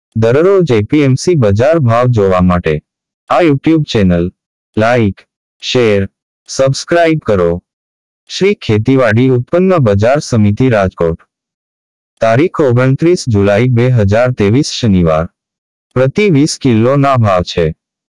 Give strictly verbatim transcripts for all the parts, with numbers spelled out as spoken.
દરરોજ એપીએમસી બજાર ભાવ જોવા માટે આ YouTube channel like, share, subscribe કરો. શ્રી ખેતીવાડી ઉત્પન્ન બજાર સમિતિ રાજકોટ. તારીખ ઓગણત્રીસ જુલાઈ બે હજાર ત્રેવીસ શનિવાર. પ્રતિ વીસ કિલોના ભાવ છે.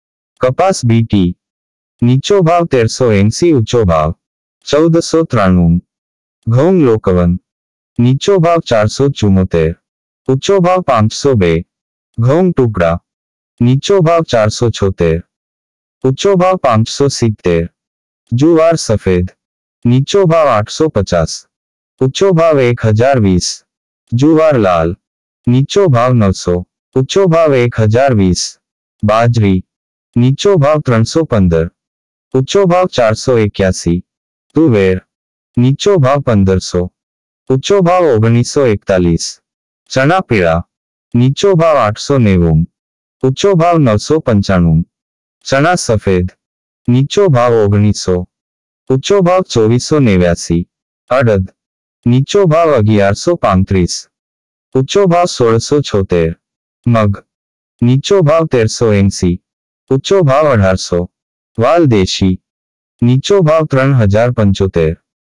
કપાસ બીટી નીચો ભાવ તેરસો એંસી, ઊંચો ભાવ ચૌદસો ત્રાણું. ઘઉં લોકવન નીચો ભાવ ચારસો ચુમ્મોતેર, ઊંચો ભાવ પાંચસો બે. ઘઉં ટુકડા નીચો ભાવ ચારસો છોતેર, ઊંચો ભાવ પાંચસો સિત્તેર. જુવાર સફેદ નીચો ભાવ આઠસો પચાસ, ઊંચો ભાવ એક હજાર વીસ. જુવાર લાલ નીચો ભાવ નવસો, ઊંચો ભાવ એક હજાર વીસ. બાજરી નીચો ભાવ ત્રણસો પંદર, ઊંચો ભાવ ચારસો એક્યાસી. તુવેર નીચો ભાવ પંદરસો, ઊંચો ભાવ ઓગણીસો એકતાલીસ. ચણા પીળા નીચો ભાવ આઠસો નેવું, ઊંચો ભાવ નવસો પંચાણું. ચણા સફેદ નીચો ભાવ ઓગણીસો, ઊંચો ભાવ ચોવીસો નેવ્યાસી. અડદ નીચો ભાવ અગિયારસો પાંત્રીસ, ઊંચો ભાવ સોળસો છોતેર. મગ નીચો ભાવ તેરસો એંસી, ઊંચો ભાવ અઢારસો. વાલ દેશી નીચો ભાવ ત્રણ હજાર પંચોતેર,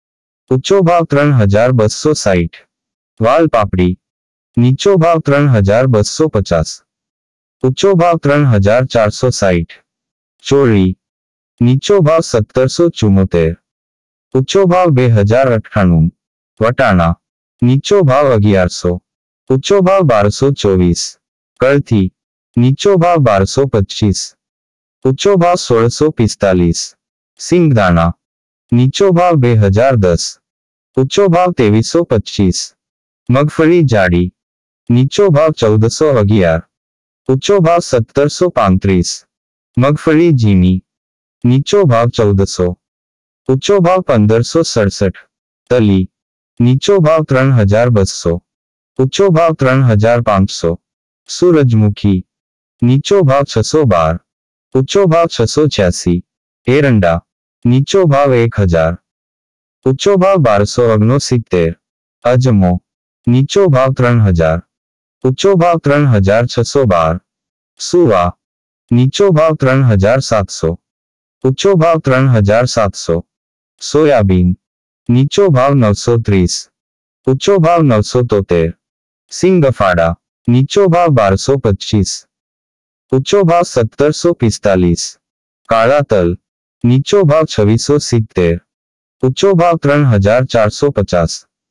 ઊંચો ભાવ ત્રણ હજાર બસો સાઠ. વાલ પાપડી નીચો ભાવ ત્રણ હજાર બસો પચાસ, ઊંચો ભાવ ત્રણ હજાર ચારસો સાઠ. ચોળી નીચો ભાવ સત્તરસો ચુમ્મોતેર, ઊંચો ભાવ બે હજાર અઠ્ઠાણું. વટાણા નીચો ભાવ અગિયારસો, ઊંચો ભાવ બારસો ચોવીસ. કળથી નીચો ભાવ બારસો પચીસ, ઊંચો ભાવ સોળસો પિસ્તાલીસ. સિંગદાણા નીચો ભાવ બે હજાર દસ, ઊંચો ભાવ ત્રેવીસો પચીસ. મગફળી જાડી નીચો ભાવ ચૌદસો અગિયાર, ઊંચો ભાવ સત્તરસો પાંત્રીસ. મગફળી ઝીણી નીચો ભાવ ચૌદસો, ઊંચો ભાવ પંદરસો સડસઠ. તલી નીચો ભાવ ત્રણ હજાર બસો, ઊંચો ભાવ ત્રણ હજાર પાંચસો. સૂરજમુખી નીચો ભાવ છસો બાર, ઊંચો ભાવ છસો છ્યાસી. એરંડા નીચો ભાવ એક હજાર, ઊંચો ભાવ બારસો ઓગણસિત્તેર. અજમો નીચો ભાવ ત્રણ હજાર, ઊંચો ભાવ ત્રણ હજાર છસો બાર. સુવા નીચો ભાવ ત્રણ હજાર સાતસો, ઊંચો ભાવ ત્રણ હજાર સાતસો. સોયાબીન નીચો ભાવ નવસો ત્રીસ, ઊંચો ભાવ નવસો તોતેર. સિંગફાડા નીચો ભાવ બારસો પચીસ, ઊંચો ભાવ સત્તરસો પિસ્તાલીસ. કાળા તલ નીચો ભાવ છવ્વીસો સિત્તેર, ઊંચો ભાવ ત્રણ હજાર ચારસો પચાસ.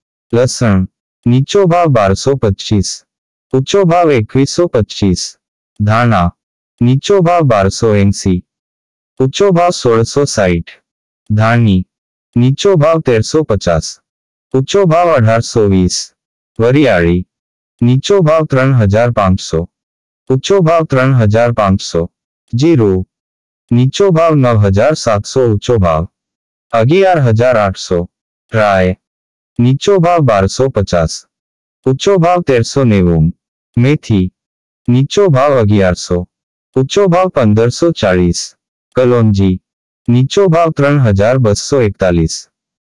લસણ નીચો ભાવ બારસો પચીસ, ઊંચો ભાવ એકવીસો પચીસ. ધાણા નીચો ભાવ બારસો એંસી, ઊંચો ભાવ સોળસો સાઠ. ધાણી નીચો ભાવ તેરસો પચાસ, ઊંચો ભાવ અઢારસો વીસ. વરિયાળી નીચો ભાવ ત્રણ હજાર પાંચસો, ઊંચો ભાવ ત્રણ હજાર પાંચસો. જીરું નીચો ભાવ નવ હજાર સાતસો, ઊંચો ભાવ અગિયાર હજાર આઠસો. રાય નીચો ભાવ બારસો પચાસ, ઊંચો ભાવ તેરસો નેવું. મેથી નીચો ભાવ અગિયારસો, ઊંચો ભાવ પંદરસો ચાળીસ. કલોંજી નીચો ભાવ ત્રણ હજાર બસો એકતાલીસ,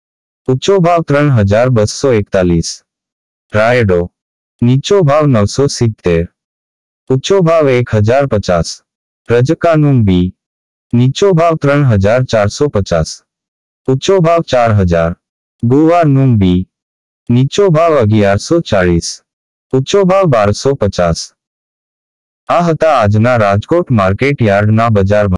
ઊંચો ભાવ ત્રણ હજાર બસો એકતાલીસ. રાયડો નીચો ભાવ નવસો સિત્તેર, ઊંચો ભાવ એક હજાર પચાસ. રજકાનું બી નીચો ભાવ ત્રણ હજાર ચારસો પચાસ, ઊંચો ભાવ ચાર હજાર. ગુવારનું બી નીચો ભાવ અગિયારસો ચાળીસ, ઊંચો ભાવ બારસો પચાસ. આ હતા આજના રાજકોટ માર્કેટ યાર્ડના બજાર ભાવ.